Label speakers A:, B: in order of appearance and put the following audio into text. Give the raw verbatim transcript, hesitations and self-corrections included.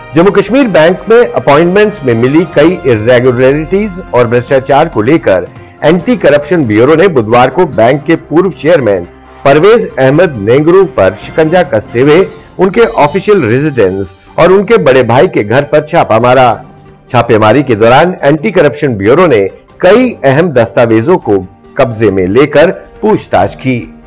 A: Jammu Kashmir bank में appointments में मिली कई इर्रेगुलरिटीज और भ्रष्टाचार को लेकर एंटी करप्शन ब्यूरो ने बुधवार को बैंक के पूर्व चेयरमैन परवेज अहमद नेंगरू पर शिकंजा कसते हुए उनके ऑफिशियल रेजिडेंस और उनके बड़े भाई के घर पर छापा मारा। छापेमारी के दौरान एंटी करप्शन ब्यूरो ने कई अहम दस्तावेजों को कब्जे में लेकर पूछताछ की।